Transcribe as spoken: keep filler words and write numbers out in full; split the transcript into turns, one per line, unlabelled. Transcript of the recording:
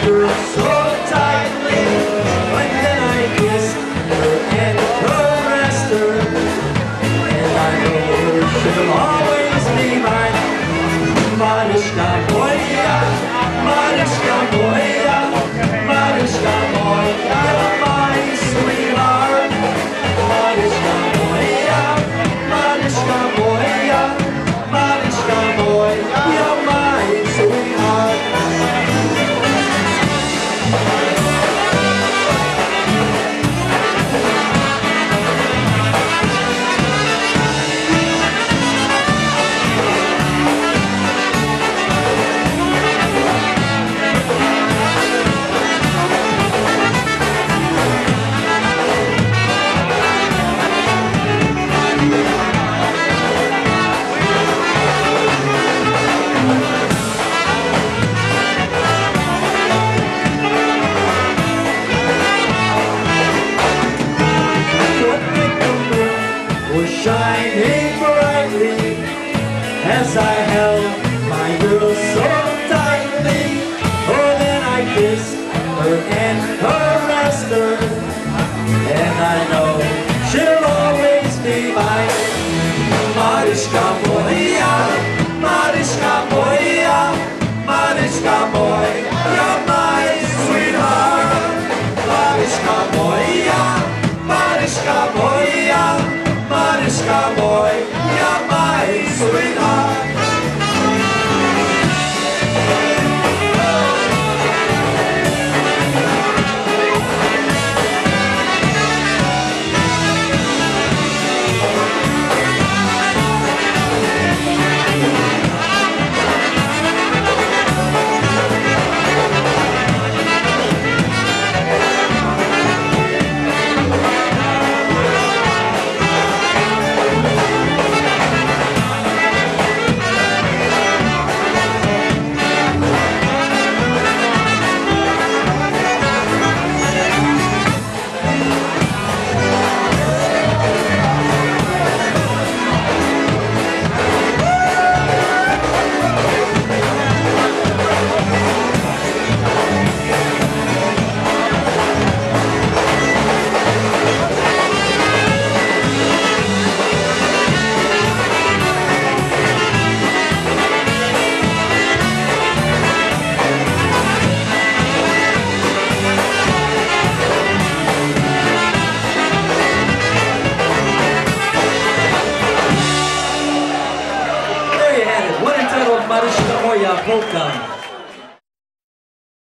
girl so tightly, but then I kissed her and caressed her, and I know she'll always be mine. Maryska moja, Maryska moja, Maryska moja, my sweetheart. Maryska moja, Maryska moja, Maryska moja, my sweetheart. Shining brightly as I held my girl so tightly. Oh, then I kissed her and caressed her, and I know she'll always be mine. Maryska moja, Maryska moja, Maryska moja, my sweetheart. Maryska moja, Maryska moja, Maryska moja, my sweetheart. Polka.